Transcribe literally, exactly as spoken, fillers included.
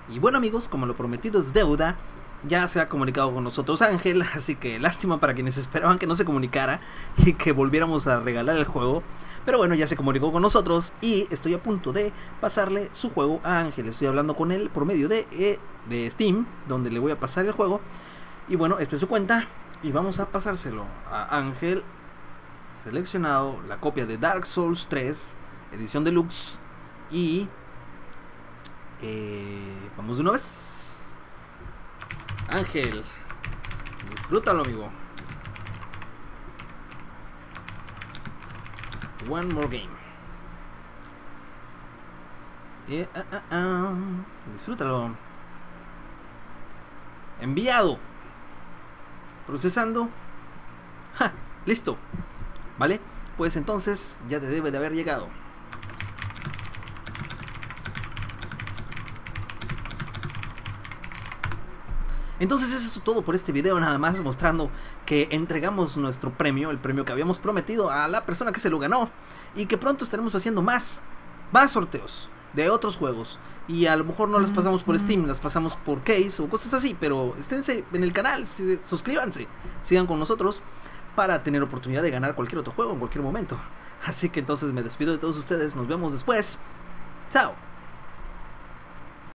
Y bueno amigos, como lo prometido es deuda, ya se ha comunicado con nosotros Ángel, así que lástima para quienes esperaban que no se comunicara y que volviéramos a regalar el juego. Pero bueno, ya se comunicó con nosotros y estoy a punto de pasarle su juego a Ángel. Estoy hablando con él por medio de, eh, de Steam, donde le voy a pasar el juego. Y bueno, esta es su cuenta y vamos a pasárselo a Ángel. Seleccionado la copia de Dark Souls tres, edición deluxe. Y eh, vamos de una vez. Ángel, disfrútalo amigo. One more game. Eh, uh, uh, uh. Disfrútalo. Enviado. Procesando. ¡Ja! Listo. Vale, pues entonces ya te debe de haber llegado. Entonces eso es todo por este video, nada más mostrando que entregamos nuestro premio, el premio que habíamos prometido a la persona que se lo ganó, y que pronto estaremos haciendo más, más sorteos de otros juegos, y a lo mejor no las pasamos por Steam, las pasamos por Case o cosas así, pero esténse en el canal, suscríbanse, sigan con nosotros para tener oportunidad de ganar cualquier otro juego en cualquier momento. Así que entonces me despido de todos ustedes, nos vemos después, chao.